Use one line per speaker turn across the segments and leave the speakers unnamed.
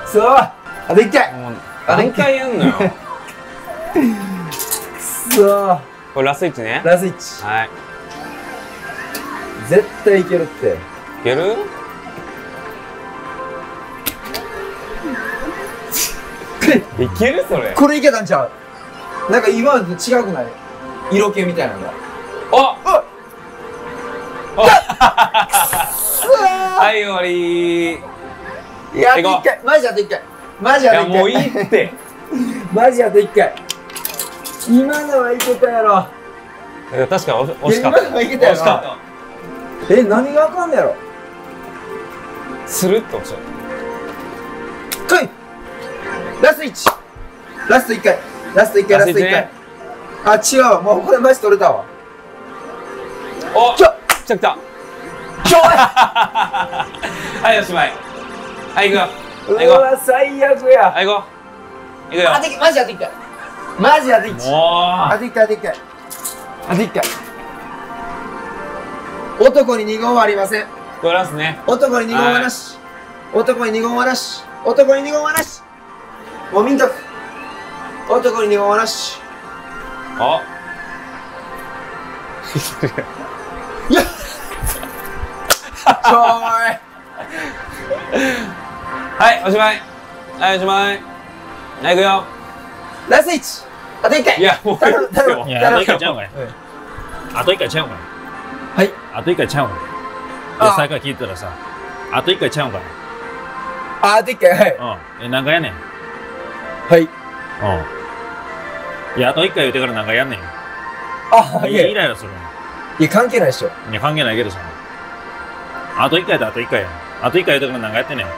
そう、あと1回。
もう何回やんのよ。
そう。
これラス1ね。
ラス1。
はい。
絶対いけるって。
いける？いけるそれ。
これいけたんちゃう？なんか今までと違くない？色気みたいなのが。
あ！はい、終わり。
いや、あと1回。マジあと1回。マジあと1回。
いや、もういいって。
マジあと1回。今のはいけたやろ。
いや、確かに惜しかった。
今のはいけたやろ。
惜しかった。
何があかんのやろ。
スルッと落ちた。
来い。ラスト1。ラスト1回。ラスト1回、ラスト1回。あ、違うわ。もうこれマジ取れたわ。
おっ、来た来た。はい、おしまい。はい、行くよ。
うわ、最悪や。
はい、行こう。行くよ。
マジあと1回。マジあと1。
も
あと1回、あと1回。あと1回。男に2言はありません。
これラスね。
男に2言はなし。男に2言はなし。男に2言はなし。もう民族。男に2言はなし。
あ。
いや。ちょーい。
はい、おしまい。はい、おしまい。はい、行くよ。
ラスト1。あと1回。
いや、もう頼む。
いや、あと1回ちゃうかい。あと1回ちゃうかい。
はい。
あと1回ちゃうかい。で、最後聞いたらさ、あと1回ちゃうかい。
あと1回、はい。
うん。何回やねん。
はい。
うん。いや、あと1回言うてから何回やんねん。
あ、
いや、イライラするの。
いや、関係ないっしょ。
いや、関係ないけどさ。あと1回だ、あと1回や。あと1回言うてから何回やってんねん。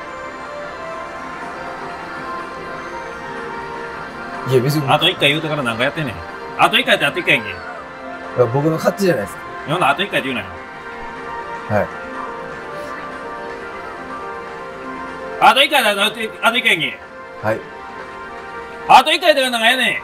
いや、別に。
あと1回言うてから何回やってんねん。あと1回ってあと1回やんけ。
僕の勝手じゃないですか。
ほんならあと1回って言うなよ。
はい。
あと1回だ、あと1回やんけ。
はい。
あと1回言うてから何回やねん。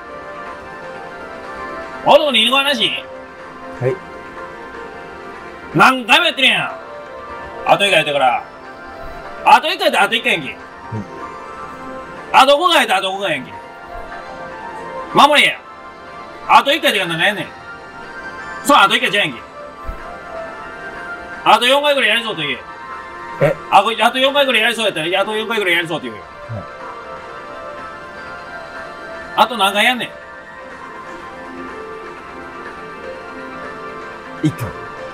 男に2個話？
はい。
何回もやってるやん。あと1回言ってから。あと1回ってあと1回やんけ。あと5回ってあと5回やんけ。守れや。あと1回ってから何回やねん。そう、あと1回じゃやんけ。あと4回ぐらいやりそうと言え。あと4回ぐらいやりそうやったら、あと4回ぐらいやりそうって言うよ。あと何回やんねん。
1回。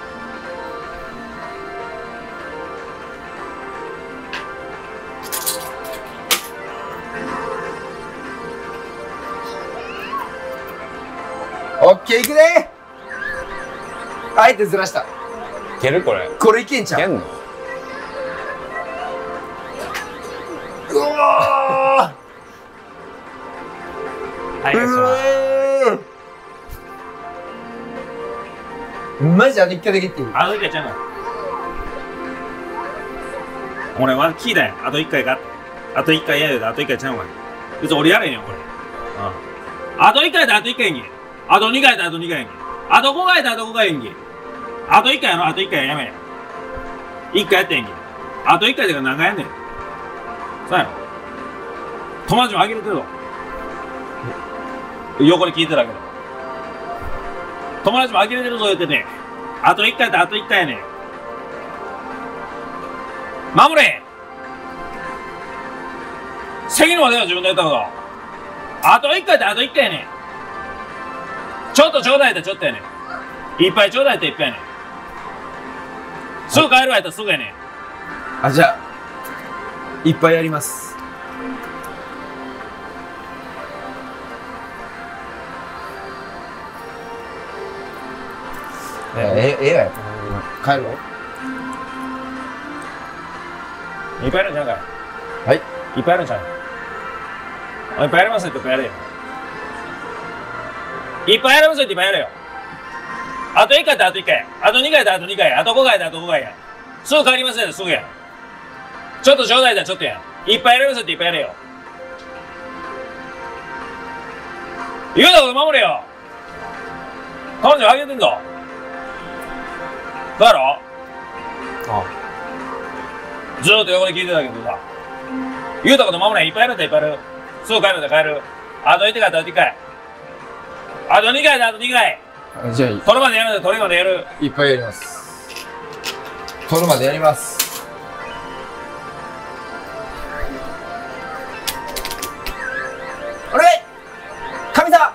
オッケー、いくで。あえてずらした。
いけるこれ。
これいけんちゃう。
いけんの？
うわ
はい、おしまい。
マジあと1回だけ言っていい？
あと1回ちゃうの。俺は聞いたやん。あと1回か。あと1回やるで、あと1回ちゃうわ。別に俺やれんよ、これ。あと1回であと1回やんけ。あと2回であと2回やんけ。あと5回であと5回やんけ。あと1回やろ、あと1回やめや。1回やってんけ。あと1回で何回やんねん。そうやろ。友達もあげれてるぞ。横で聞いてたけど。友達もあげれてるぞ言ってて。あと1回であと1回やねん。守れ！責任までは自分でやったこと。あと1回であと1回やねん。ちょっとちょうだいってちょっとやねん。いっぱいちょうだいっていっぱいやねん。すぐ帰るわやったらすぐやねん。
あ、じゃあ、いっぱいやります。ええわよ。帰るわ。
いっぱいやるんちゃうかい。
はい。
いっぱいやるんちゃう。いっぱいやりますっていっぱいやれよ。いっぱいやりますっていっぱいやれよ。あと1回であと1回。あと2回であと2回。あと5回であと5回や。すぐ帰りますよ、すぐや。ちょっとちょうだいだ、ちょっとや。いっぱいやりますっていっぱいやれよ。言うたこと守れよ。彼女あげてんぞ。だろ？ずーっと横で聞いてたけどさ。 言うたこと守れん。いっぱいやるんだ、いっぱいやる。すぐ帰るんだ、帰る。あと1回、あと1回。あと2回だ、あと2回。
じゃあ、
取るまでやるんだ、取るまでやる。
いっぱいやります。取るまでやります。あれ神様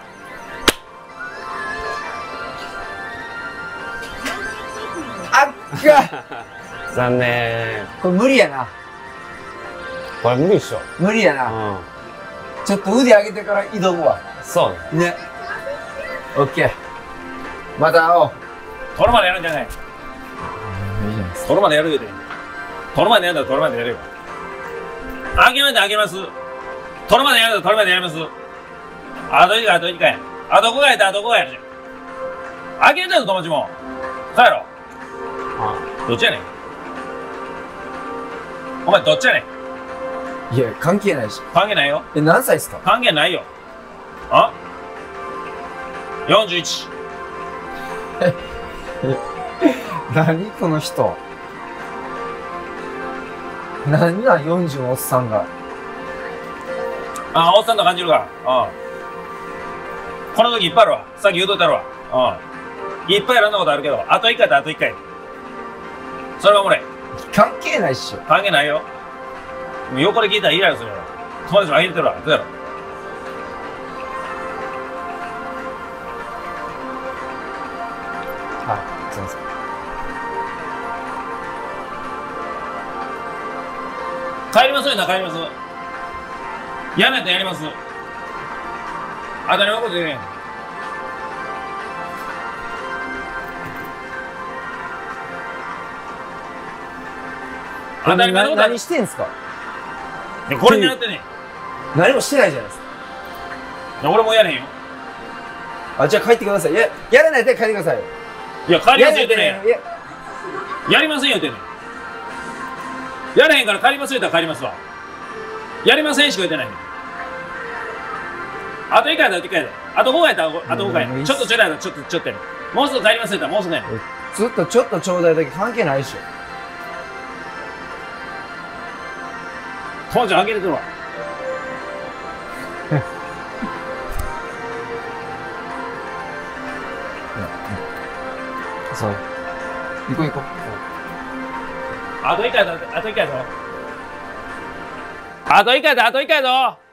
あっか
残念。
これ無理やな。
これ無理っしょ。
無理や
う
な。
ん。
ちょっと腕上げてから挑むわ。
そうね。
ね。オッケー。また会おう。
取るまでやるんじゃない。
いいじゃないですか。
取るまでやる言うて。取るまでやるんだ、取るまでやるよ。あげます、あげます。取るまでやるんだ、取るまでやります。あと1回、あと1回。あと5回だ、あと5回やるじゃん。あげんだぞ、友達も。そうやろ。どっちやねん。お前どっちやねん。
いや、関係ないし。
関係ないよ。
何歳ですか？
関係ないよ。あ ?41。
何この人。何なん40のおっさんが。
あ、おっさんと感じるか。この時いっぱいあるわ。さっき言うとったるわ。いっぱいいろんなことあるけど、あと1回とあと1回。それは守れ。
関係ないっしょ。
関係ないよ。もう横で聞いたらイライラするやろ。友達もあげてるわ。どうやろ。
はい、すいません。
帰りますよな、帰ります。嫌なやったらやります。当たり前のこと言うねん。当たり前のこと
何してんすか？
これ狙ってね
何もしてないじゃないですか。
俺もやれへんよ。
あ、じゃあ帰ってください。やらないで帰ってくださいよ。
いや、帰りますよ言うてね
いや、
ん。やりませんよ言うてんねん。やれへんから帰りますよ言ったら帰りますわ。やりませんしか言ってないねん。あと1回だ、あと1回だ。あと5回やったらあと5回や。ちょっとちょいだよ、ちょっとや。もうすぐ帰りますよ言ったらもうすぐやねん。
ずっとちょっとちょうだいだけ関係ないでしょ。
友達あげれてるわ。
そう。行こう行こう。
あと1回だ、あと1回だぞ。あと1回だ、あと1回だぞ。